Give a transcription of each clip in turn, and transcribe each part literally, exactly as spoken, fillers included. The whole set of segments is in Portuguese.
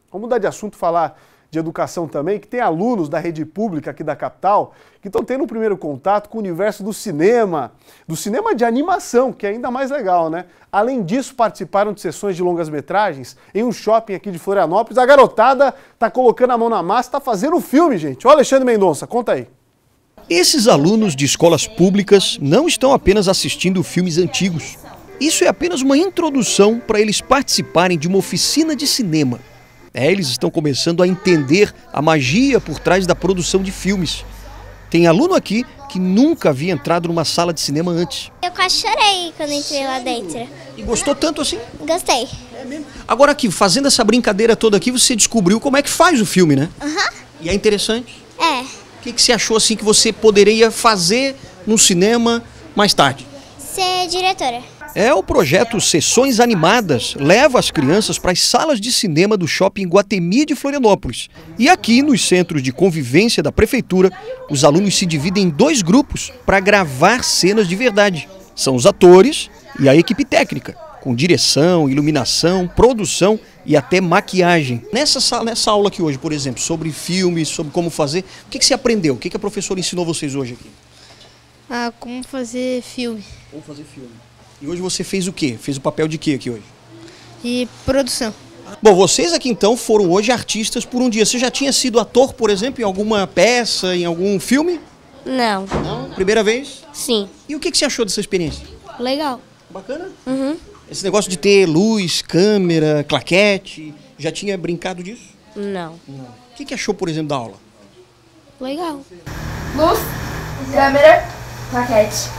Vamos mudar de assunto, falar de educação também, que tem alunos da rede pública aqui da capital que estão tendo um primeiro contato com o universo do cinema, do cinema de animação, que é ainda mais legal, né? Além disso, participaram de sessões de longas-metragens em um shopping aqui de Florianópolis. A garotada tá colocando a mão na massa, tá fazendo um filme, gente. Ó, Alexandre Mendonça, conta aí. Esses alunos de escolas públicas não estão apenas assistindo filmes antigos. Isso é apenas uma introdução para eles participarem de uma oficina de cinema. É, eles estão começando a entender a magia por trás da produção de filmes. Tem aluno aqui que nunca havia entrado numa sala de cinema antes. Eu quase chorei quando entrei lá dentro. E gostou tanto assim? Gostei. É mesmo? Agora aqui, fazendo essa brincadeira toda aqui, você descobriu como é que faz o filme, né? Aham. Uhum. E é interessante? É. O que, que você achou assim que você poderia fazer no cinema mais tarde? Ser diretora. É, o projeto Sessões Animadas leva as crianças para as salas de cinema do Shopping Iguatemi de Florianópolis. E aqui, nos centros de convivência da prefeitura, os alunos se dividem em dois grupos para gravar cenas de verdade. São os atores e a equipe técnica, com direção, iluminação, produção e até maquiagem. Nessa, sala, nessa aula aqui hoje, por exemplo, sobre filmes, sobre como fazer, o que, que você aprendeu? O que, que a professora ensinou vocês hoje aqui? Ah, como fazer filme. Como fazer filme. E hoje você fez o quê? Fez o papel de quê aqui hoje? De produção. Bom, vocês aqui então foram hoje artistas por um dia. Você já tinha sido ator, por exemplo, em alguma peça, em algum filme? Não. Não? Primeira vez? Sim. E o que que você achou dessa experiência? Legal. Bacana? Uhum. Esse negócio de ter luz, câmera, claquete, já tinha brincado disso? Não. Não. O que que achou, por exemplo, da aula? Legal. Luz, câmera, claquete.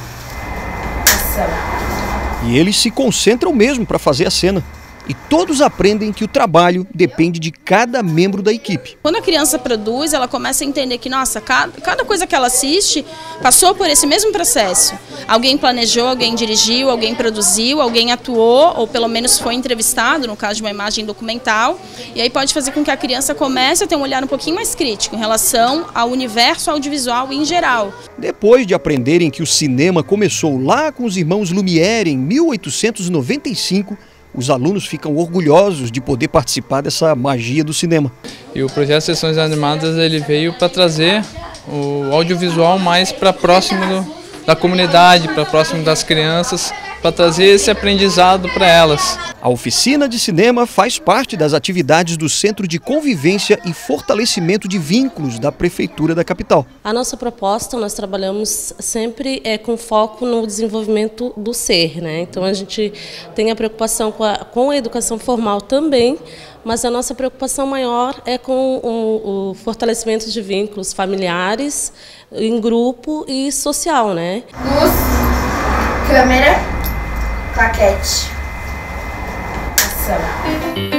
Ação. E eles se concentram mesmo para fazer a cena. E todos aprendem que o trabalho depende de cada membro da equipe. Quando a criança produz, ela começa a entender que, nossa, cada, cada coisa que ela assiste passou por esse mesmo processo. Alguém planejou, alguém dirigiu, alguém produziu, alguém atuou, ou pelo menos foi entrevistado, no caso de uma imagem documental. E aí pode fazer com que a criança comece a ter um olhar um pouquinho mais crítico em relação ao universo audiovisual em geral. Depois de aprenderem que o cinema começou lá com os irmãos Lumière em mil oitocentos e noventa e cinco, os alunos ficam orgulhosos de poder participar dessa magia do cinema. E o projeto Sessões Animadas ele veio para trazer o audiovisual mais para próximo do, da comunidade, para próximo das crianças, para trazer esse aprendizado para elas. A oficina de cinema faz parte das atividades do Centro de Convivência e Fortalecimento de Vínculos da Prefeitura da capital. A nossa proposta, nós trabalhamos sempre é, com foco no desenvolvimento do ser, né? Então a gente tem a preocupação com a, com a educação formal também, mas a nossa preocupação maior é com o, o fortalecimento de vínculos familiares, em grupo e social, né? Luz, câmera, claquete. Ação.